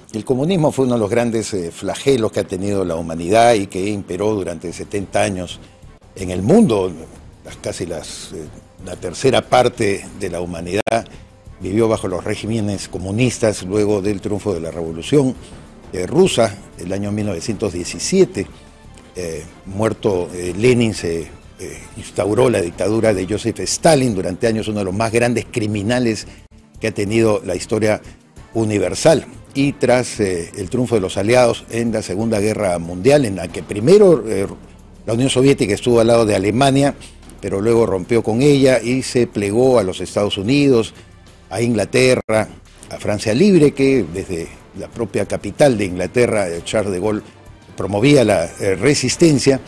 El comunismo fue uno de los grandes flagelos que ha tenido la humanidad y que imperó durante 70 años en el mundo. La tercera parte de la humanidad vivió bajo los regímenes comunistas luego del triunfo de la Revolución rusa, el año 1917. Muerto Lenin, se instauró la dictadura de Joseph Stalin, durante años uno de los más grandes criminales que ha tenido la historia universal. Y tras el triunfo de los aliados en la Segunda Guerra Mundial, en la que primero la Unión Soviética estuvo al lado de Alemania, pero luego rompió con ella y se plegó a los Estados Unidos, a Inglaterra, a Francia Libre, que desde la propia capital de Inglaterra, Charles de Gaulle, promovía la resistencia.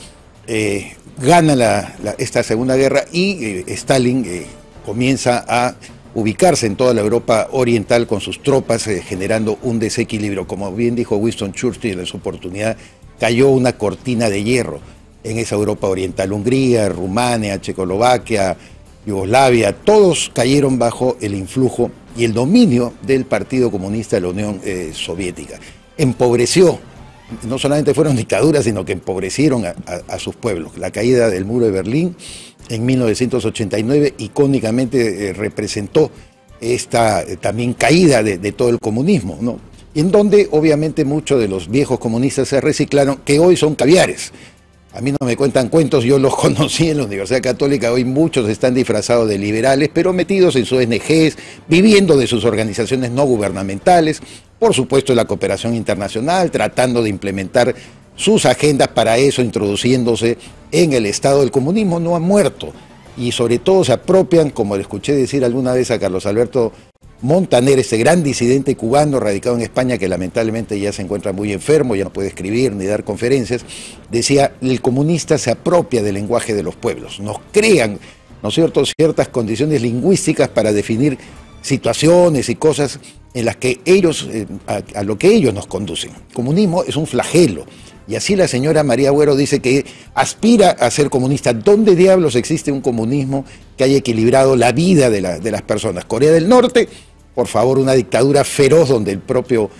Gana esta Segunda Guerra y Stalin comienza a ubicarse en toda la Europa oriental con sus tropas, generando un desequilibrio. Como bien dijo Winston Churchill en su oportunidad, cayó una cortina de hierro en esa Europa oriental. Hungría, Rumania, Checoslovaquia, Yugoslavia, todos cayeron bajo el influjo y el dominio del Partido Comunista de la Unión Soviética. Empobreció, no solamente fueron dictaduras, sino que empobrecieron a sus pueblos. La caída del muro de Berlín en 1989 icónicamente representó esta también caída de todo el comunismo, ¿no? En donde obviamente muchos de los viejos comunistas se reciclaron, que hoy son caviares. A mí no me cuentan cuentos, yo los conocí en la Universidad Católica, hoy muchos están disfrazados de liberales, pero metidos en sus ONGs, viviendo de sus organizaciones no gubernamentales, por supuesto en la cooperación internacional, tratando de implementar sus agendas para eso, introduciéndose en el estado del comunismo. No ha muerto y sobre todo se apropian, como le escuché decir alguna vez a Carlos Alberto Montaner, este gran disidente cubano radicado en España, que lamentablemente ya se encuentra muy enfermo, ya no puede escribir ni dar conferencias, decía: el comunista se apropia del lenguaje de los pueblos, nos crean, ¿no es cierto?, ciertas condiciones lingüísticas para definir situaciones y cosas en las que ellos, a lo que ellos nos conducen. El comunismo es un flagelo. Y así la señora María Agüero dice que aspira a ser comunista. ¿Dónde diablos existe un comunismo que haya equilibrado la vida de las personas? Corea del Norte, por favor, una dictadura feroz donde el propio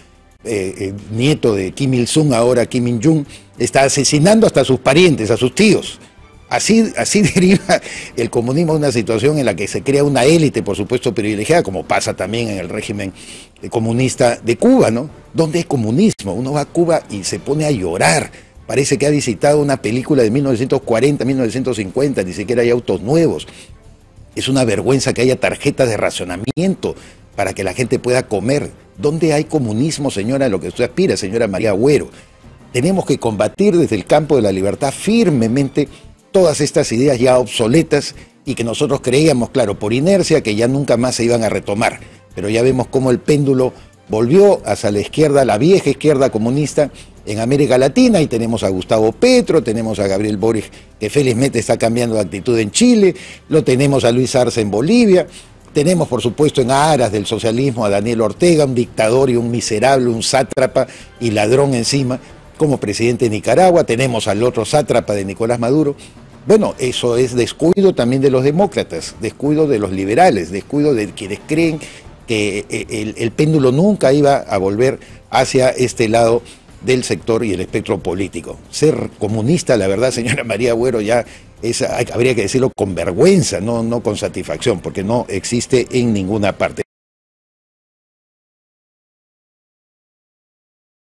nieto de Kim Il-sung, ahora Kim Il-jung, está asesinando hasta a sus parientes, a sus tíos. Así deriva el comunismo, una situación en la que se crea una élite, por supuesto, privilegiada, como pasa también en el régimen comunista de Cuba, ¿no? ¿Dónde hay comunismo? Uno va a Cuba y se pone a llorar. Parece que ha visitado una película de 1940, 1950, ni siquiera hay autos nuevos. Es una vergüenza que haya tarjetas de racionamiento para que la gente pueda comer. ¿Dónde hay comunismo, señora, lo que usted aspira, señora María Agüero? Tenemos que combatir desde el campo de la libertad firmemente todas estas ideas ya obsoletas y que nosotros creíamos, claro, por inercia, que ya nunca más se iban a retomar. Pero ya vemos cómo el péndulo volvió hacia la izquierda, la vieja izquierda comunista en América Latina, y tenemos a Gustavo Petro, tenemos a Gabriel Boric, que felizmente está cambiando de actitud en Chile, lo tenemos a Luis Arce en Bolivia, tenemos por supuesto en aras del socialismo a Daniel Ortega, un dictador y un miserable, un sátrapa y ladrón encima, como presidente de Nicaragua. Tenemos al otro sátrapa de Nicolás Maduro. Bueno, eso es descuido también de los demócratas, descuido de los liberales, descuido de quienes creen que el péndulo nunca iba a volver hacia este lado del sector y el espectro político. Ser comunista, la verdad, señora María Agüero, ya habría que decirlo con vergüenza, no con satisfacción, porque no existe en ninguna parte.